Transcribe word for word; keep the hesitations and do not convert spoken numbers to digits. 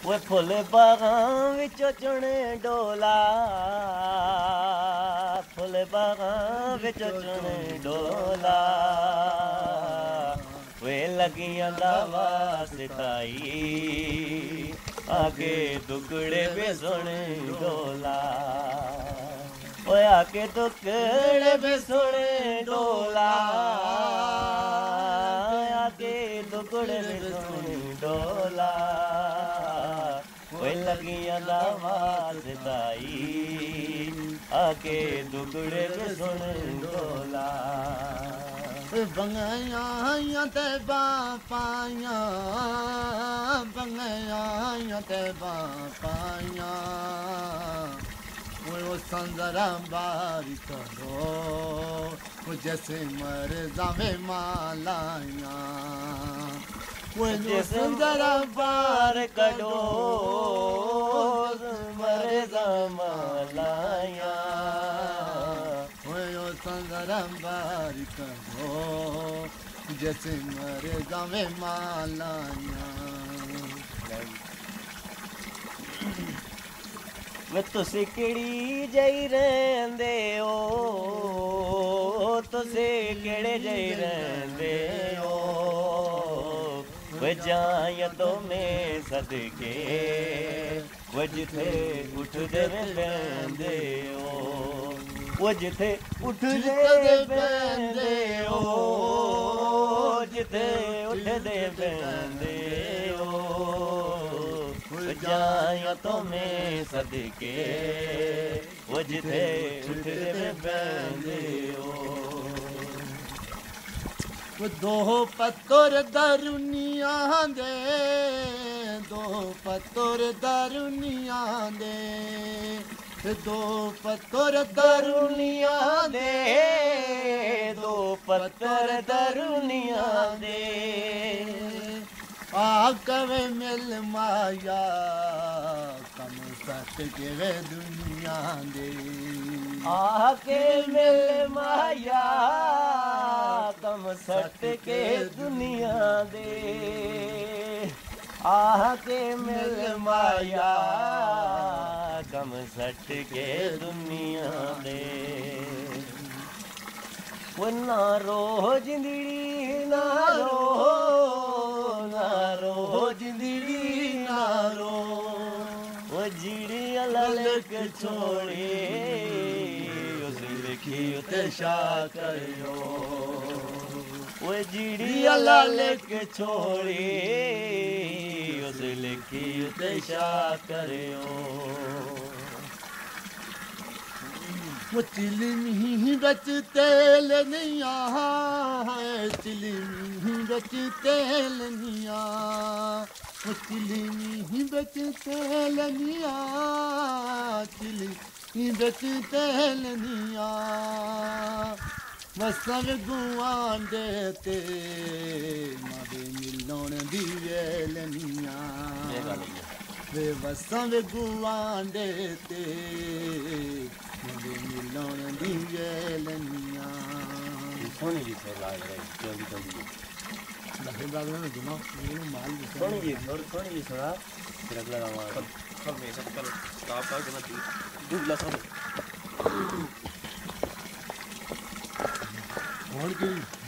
वे full बागां विचों चुने डोला फुल बागां विचों चुने डोला वे लगियां दा वास्ताई आके दुकड़े बे सोने डोला ओए आके दुकड़े बे सोने डोला आके दुकड़े बे सोने डोला ओए लगियां दा वास्ताई आके दुकड़े बे सोने डोला बंगैया ते बापाया बंगैया ते बापाया वो संजरा बारी करो वो जैसे मर जावे मालाया वो संजरा बार करो मर जा मालाया संजरा बारी करो जैसे मर जावे मालाया वे तुसी केड़ी जई रहंदे हो तुसी केड़े जई रहंदे हो वे जाया तो में सदके वे जिथे उठदे बहंदे हो वो जिथे उठदे बहंदे हो जिथे उठदे बहंदे हो जाया तो में सदके वो जिथे उठदे बहंदे हो वो दो पत्थर दरुनिया दे दो पत्थर दरुनिया दे दो पत्थर दरुनिया दे दो पत्थर दरुनिया दे आकवे मिल माया कम सट के वे दुनिया दे आके मिल माया कम सट के दुनिया दे आके मिल माया कम सट के दुनिया दे वो ना रो जिंदड़ी ना रो ना रो जिंदड़ी ना रो वो जिड़ी अलग छोड़े उस लिखी उते शा करियो वो जिड़ी अलग छोड़े उस लिखी उते शा करियो वो चिलमी बच तेल निया है चिलमी बच तेल निया वो चिलमी बच तेल निया चिलमी बच तेल निया वसव गुआंडे ते मारे मिलण दी वेल निया वे वसव गुआंडे ते मिलण दी वेल निया सोनी जी से लाग रही जल्दी जल्दी लगे बाग में जुमा ये माल सोनी जी थोड़ी सोनी जी सुना फिर अगला गाँव सब सब में सब कर स्टॉप कर देना चाहिए दूध लसन और की